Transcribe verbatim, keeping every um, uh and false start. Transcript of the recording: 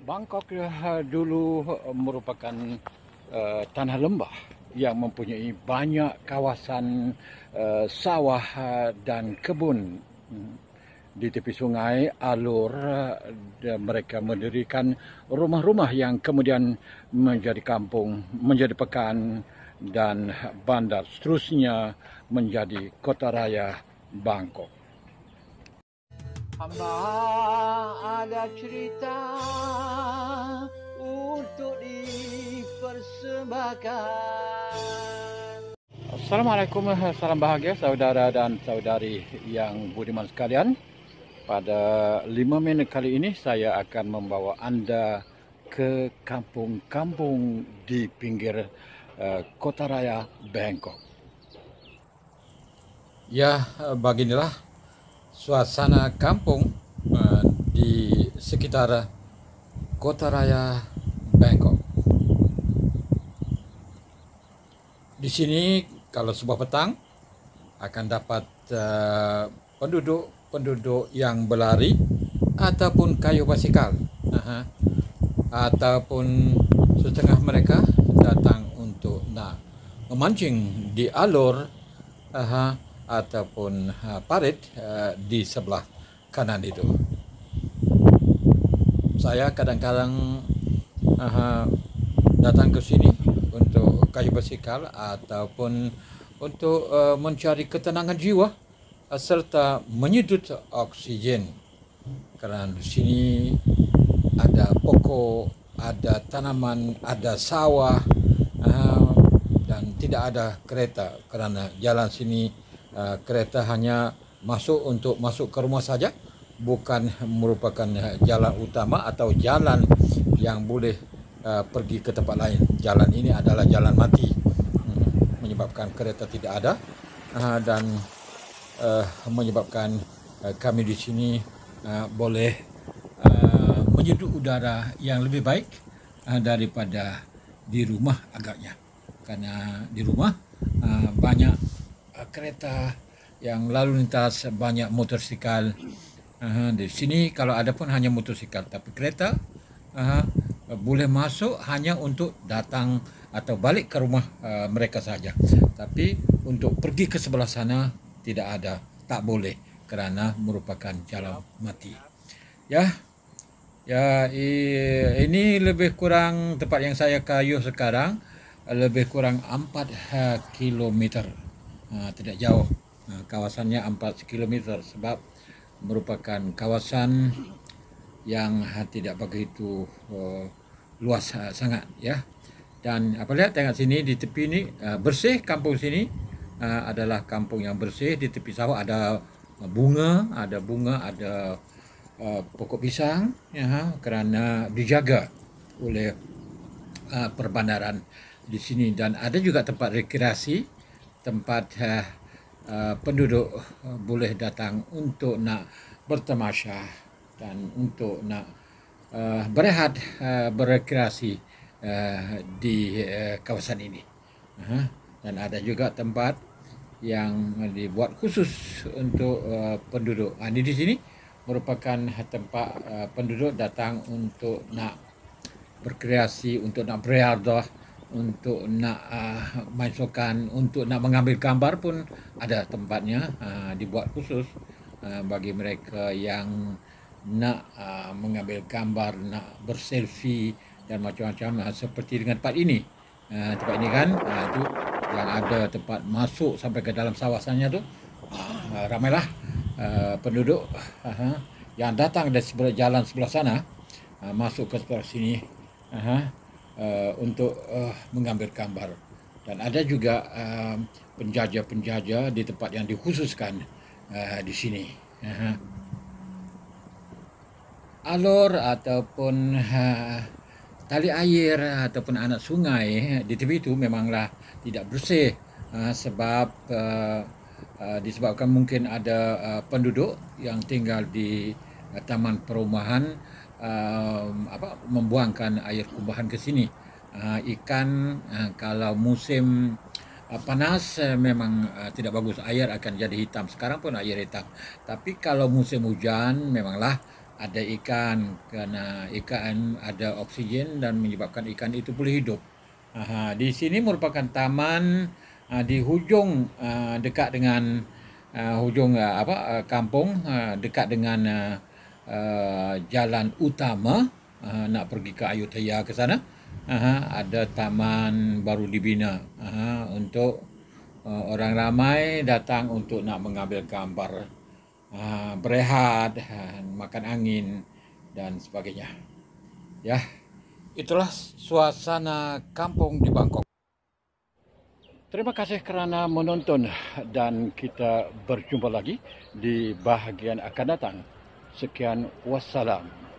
Bangkok uh, dulu uh, merupakan uh, tanah lembah yang mempunyai banyak kawasan uh, sawah uh, dan kebun. Di tepi sungai alur uh, mereka mendirikan rumah-rumah yang kemudian menjadi kampung, menjadi pekan dan bandar, seterusnya menjadi kota raya Bangkok. Hamba ada cerita untuk dipersembahkan. Assalamualaikum, salam bahagia saudara dan saudari yang budiman sekalian. Pada lima minit kali ini saya akan membawa anda ke kampung-kampung di pinggir uh, kota raya Bangkok. Ya, beginilah suasana kampung uh, di sekitar kota raya Bangkok. Di sini kalau sebuah petang akan dapat uh, penduduk-penduduk yang berlari ataupun kayu basikal, uh, ataupun setengah mereka datang untuk nak memancing di alur uh, ataupun uh, parit uh, di sebelah kanan itu. Saya kadang-kadang uh, datang ke sini untuk kayu basikal ataupun untuk uh, mencari ketenangan jiwa uh, serta menyedut oksigen. Kerana di sini ada pokok, ada tanaman, ada sawah uh, dan tidak ada kereta kerana jalan sini Uh, kereta hanya masuk untuk masuk ke rumah saja, bukan merupakan jalan utama atau jalan yang boleh uh, pergi ke tempat lain. Jalan ini adalah jalan mati, hmm, menyebabkan kereta tidak ada uh, dan uh, menyebabkan uh, kami di sini uh, boleh uh, menyeduh udara yang lebih baik uh, daripada di rumah agaknya. Karena di rumah uh, banyak kereta yang lalu lintas, banyak motosikal. Uh, di sini kalau ada pun hanya motosikal, tapi kereta uh, boleh masuk hanya untuk datang atau balik ke rumah uh, mereka saja. Tapi untuk pergi ke sebelah sana tidak ada, tak boleh kerana merupakan jalan mati. Ya, ya ini lebih kurang tempat yang saya kayuh sekarang, lebih kurang empat kilometer. Uh, tidak jauh, uh, kawasannya empat kilometer sebab merupakan kawasan yang uh, tidak begitu uh, luas uh, sangat ya. Dan apa lihat tengok sini di tepi ini uh, bersih, kampung sini uh, adalah kampung yang bersih. Di tepi sawah ada bunga, ada bunga, ada uh, pokok pisang ya, kerana dijaga oleh uh, perbandaran di sini. Dan ada juga tempat rekreasi, tempat uh, uh, penduduk uh, boleh datang untuk nak bertamasya dan untuk nak uh, berehat, uh, berekreasi uh, di uh, kawasan ini. Uh, dan ada juga tempat yang dibuat khusus untuk uh, penduduk. Uh, ini di sini merupakan tempat uh, penduduk datang untuk nak berkreasi, untuk nak beriadah, untuk nak uh, main sukan, untuk nak mengambil gambar pun ada tempatnya, uh, dibuat khusus uh, bagi mereka yang nak uh, mengambil gambar, nak berselfie dan macam-macam, uh, seperti dengan tempat ini. Uh, tempat ini kan, uh, tu yang ada tempat masuk sampai ke dalam kawasannya tu, uh, ramailah uh, penduduk uh, yang datang dari sebelah jalan sebelah sana, uh, masuk ke sebelah sini. Uh, Uh, untuk uh, mengambil gambar. Dan ada juga uh, penjajah-penjajah di tempat yang dikhususkan uh, di sini. Uh, alur ataupun uh, tali air ataupun anak sungai di tepi itu memanglah tidak bersih uh, sebab uh, uh, disebabkan mungkin ada uh, penduduk yang tinggal di uh, taman perumahan Uh, apa membuangkan air kubahan ke sini. Uh, ikan uh, kalau musim uh, panas uh, memang uh, tidak bagus, air akan jadi hitam. Sekarang pun air hitam. Tapi kalau musim hujan memanglah ada ikan, kerana ikan ada oksigen dan menyebabkan ikan itu boleh hidup. Aha, di sini merupakan taman uh, di hujung uh, dekat dengan uh, hujung uh, apa uh, kampung uh, dekat dengan uh, uh, jalan utama uh, nak pergi ke Ayutthaya ke sana. Aha, ada taman baru dibina aha, untuk uh, orang ramai datang untuk nak mengambil gambar, uh, berehat, uh, makan angin dan sebagainya. Ya, itulah suasana kampung di Bangkok. Terima kasih kerana menonton dan kita berjumpa lagi di bahagian akan datang. Sekian, wassalam.